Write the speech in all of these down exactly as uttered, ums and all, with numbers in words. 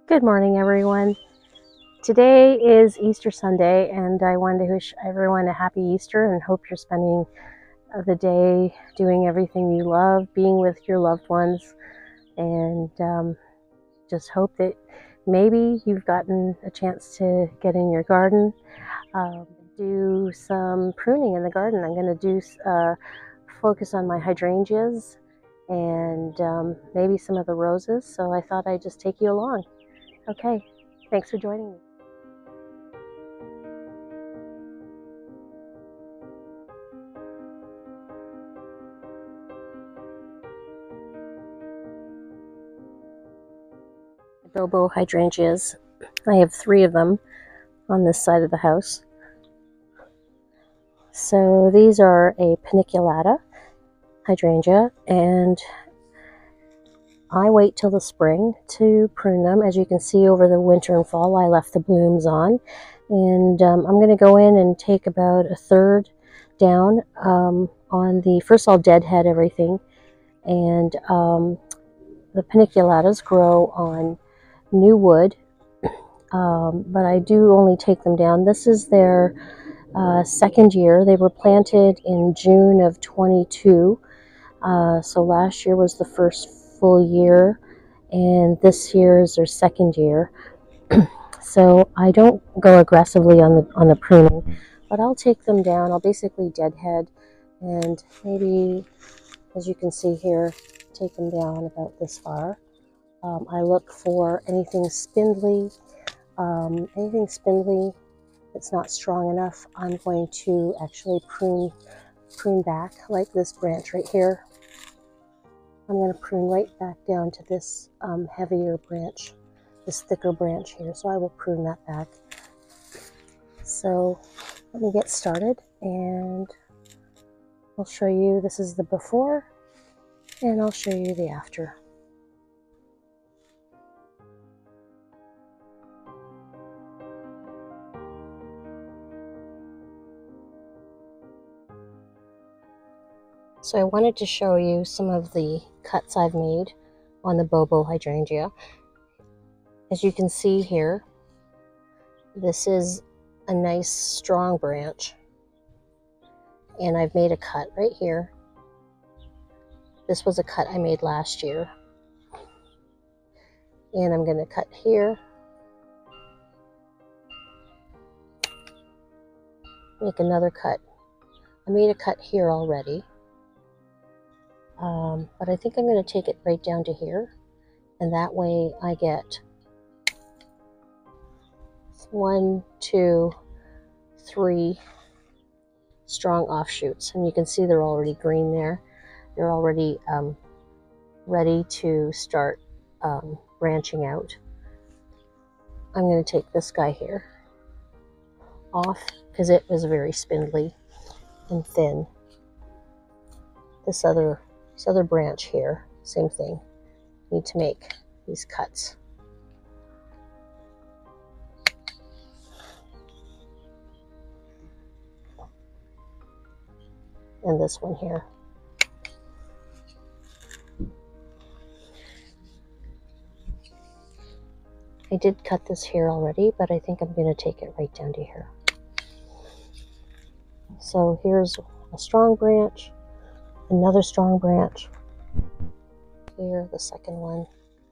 Good morning, everyone. Today is Easter Sunday, and I want to wish everyone a happy Easter and hope you're spending the day doing everything you love, being with your loved ones, and um, just hope that maybe you've gotten a chance to get in your garden, um, do some pruning in the garden. I'm going to do uh, focus on my hydrangeas and um, maybe some of the roses, so I thought I'd just take you along. Okay, thanks for joining me. Bobo hydrangeas. I have three of them on this side of the house. So these are a paniculata hydrangea, and I wait till the spring to prune them. As you can see, over the winter and fall I left the blooms on, and um, I'm going to go in and take about a third down um, on the, first I'll deadhead everything, and um, the paniculatas grow on new wood, um, but I do only take them down. This is their uh, second year. They were planted in June of twenty-two, uh, so last year was the first full year, and this year is their second year. So I don't go aggressively on the on the pruning, but I'll take them down. I'll basically deadhead, and maybe, as you can see here, take them down about this far. Um, I look for anything spindly, um, anything spindly that's not strong enough. I'm going to actually prune prune back, like this branch right here. I'm going to prune right back down to this um, heavier branch, this thicker branch here. So I will prune that back. So let me get started, and I'll show you. This is the before, and I'll show you the after. So I wanted to show you some of the cuts I've made on the Bobo hydrangea. As you can see here, this is a nice strong branch, and I've made a cut right here. This was a cut I made last year, and I'm going to cut here, make another cut. I made a cut here already. Um, but I think I'm going to take it right down to here, and that way I get one, two, three strong offshoots, and you can see they're already green there. They're already um, ready to start um, branching out. I'm going to take this guy here off because it was very spindly and thin. This other This other branch here, same thing. Need to make these cuts. And this one here. I did cut this here already, but I think I'm going to take it right down to here. So here's a strong branch, another strong branch, here the second one,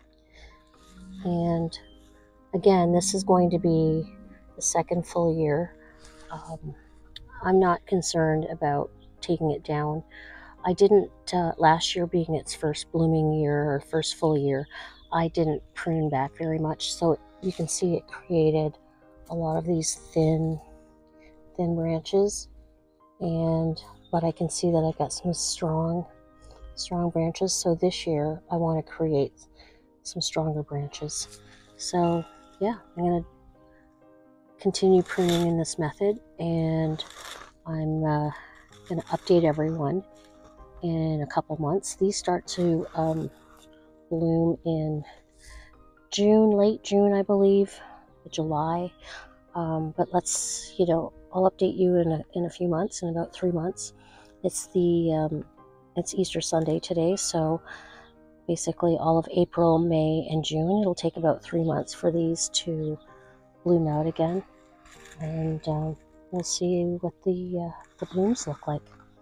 and again, this is going to be the second full year. um, I'm not concerned about taking it down. I didn't uh, last year, being its first blooming year or first full year, I didn't prune back very much, so you can see it created a lot of these thin thin branches, and but I can see that I got some strong, strong branches. So this year I want to create some stronger branches. So yeah, I'm going to continue pruning in this method, and I'm uh, going to update everyone in a couple months. These start to um, bloom in June, late June, I believe, July. Um, but let's, you know, I'll update you in a, in a few months, in about three months. It's the, um, it's Easter Sunday today, so basically all of April, May, and June. It'll take about three months for these to bloom out again, and um, we'll see what the, uh, the blooms look like.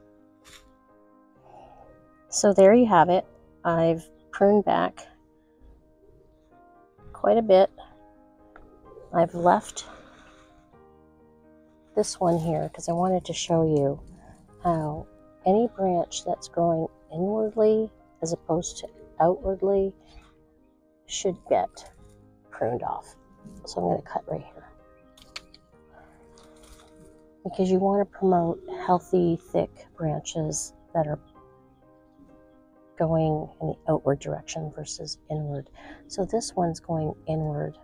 So there you have it. I've pruned back quite a bit. I've left this one here because I wanted to show you how any branch that's growing inwardly as opposed to outwardly should get pruned off. So I'm going to cut right here, because you want to promote healthy, thick branches that are going in the outward direction versus inward. So this one's going inward.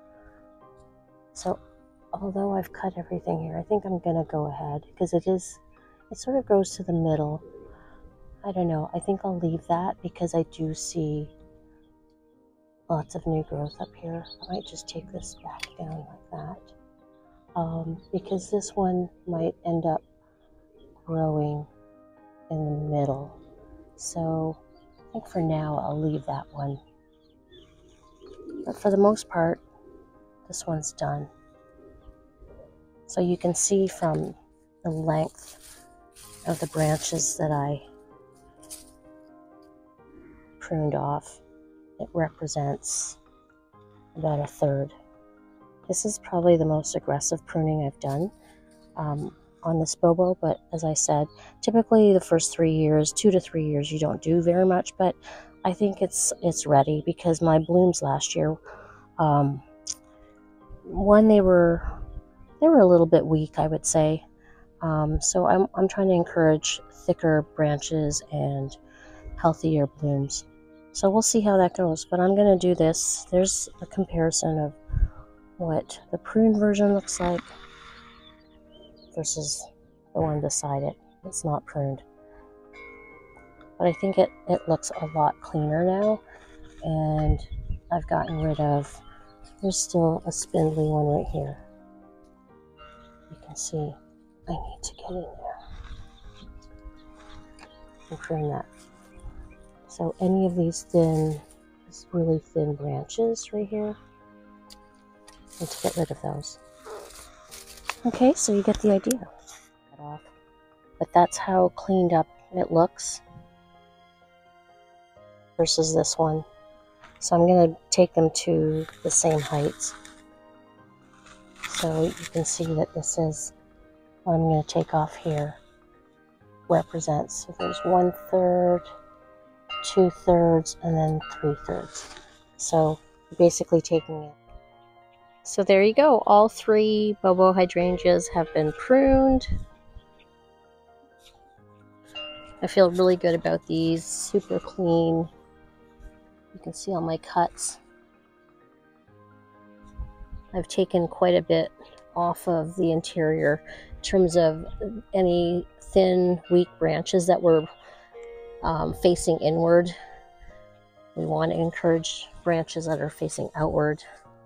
So although I've cut everything here, I think I'm gonna go ahead, because it is, it sort of goes to the middle. I don't know, I think I'll leave that because I do see lots of new growth up here. I might just take this back down like that, um, because this one might end up growing in the middle. So I think for now I'll leave that one. But for the most part, this one's done. So you can see from the length of the branches that I pruned off, it represents about a third. This is probably the most aggressive pruning I've done um, on this Bobo, but as I said, typically the first three years, two to three years, you don't do very much, but I think it's it's ready, because my blooms last year, um, one, they were they were a little bit weak, I would say. Um, so I'm, I'm trying to encourage thicker branches and healthier blooms. So we'll see how that goes, but I'm going to do this. There's a comparison of what the pruned version looks like versus the one beside it. It's not pruned. But I think it, it looks a lot cleaner now, and I've gotten rid of, there's still a spindly one right here. You can see I need to get in there and prune that. So any of these thin, these really thin branches right here, I need to get rid of those. Okay, so you get the idea. Cut off. But that's how cleaned up it looks versus this one. So I'm going to take them to the same heights. So you can see that this is what I'm going to take off here represents. So there's one third, two thirds, and then three thirds. So basically taking it. So there you go. All three Bobo hydrangeas have been pruned. I feel really good about these. Super clean. You can see all my cuts. I've taken quite a bit off of the interior in terms of any thin, weak branches that were um, facing inward. We want to encourage branches that are facing outward.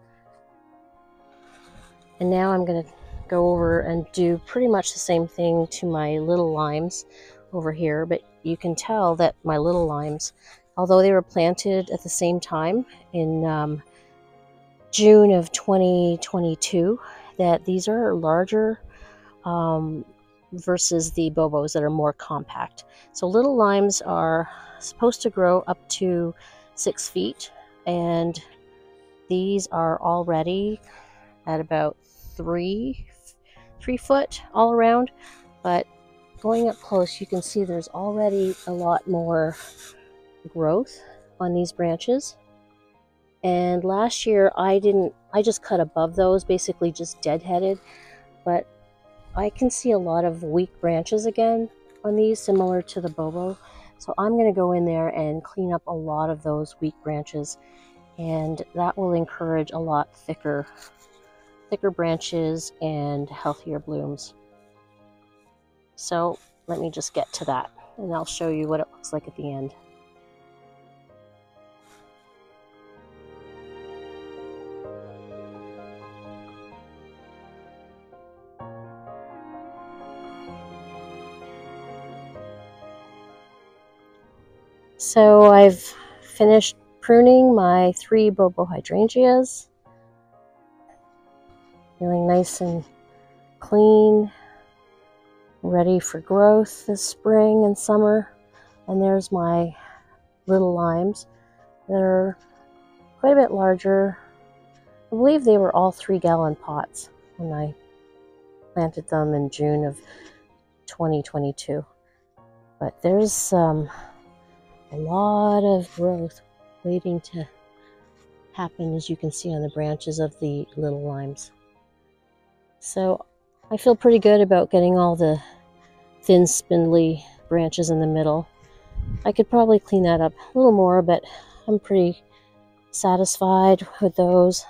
And now I'm going to go over and do pretty much the same thing to my little limes over here, but you can tell that my little limes, although they were planted at the same time in um, June of twenty twenty-two, that these are larger um, versus the Bobos that are more compact. So little limes are supposed to grow up to six feet, and these are already at about three, three foot all around. But going up close, you can see there's already a lot more growth on these branches. And last year I didn't, I just cut above those, basically just deadheaded, but I can see a lot of weak branches again on these, similar to the Bobo. So I'm going to go in there and clean up a lot of those weak branches, and that will encourage a lot thicker, thicker branches and healthier blooms. So let me just get to that, and I'll show you what it looks like at the end. So I've finished pruning my three Bobo hydrangeas. Feeling nice and clean, ready for growth this spring and summer. And there's my little limes that are quite a bit larger. I believe they were all three gallon pots when I planted them in June of twenty twenty-two. But there's um, a lot of growth waiting to happen, as you can see on the branches of the little limes. So I feel pretty good about getting all the thin spindly branches in the middle. I could probably clean that up a little more, but I'm pretty satisfied with those.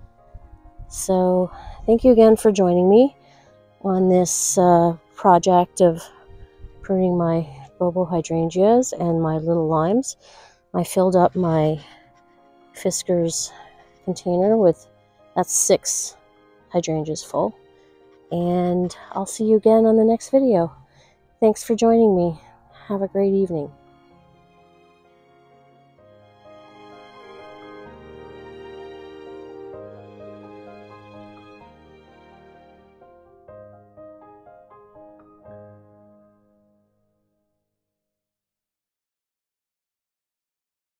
So thank you again for joining me on this uh, project of pruning my Bobo hydrangeas and my little limes. I filled up my Fiskars container with, that's six hydrangeas full. And I'll see you again on the next video. Thanks for joining me. Have a great evening.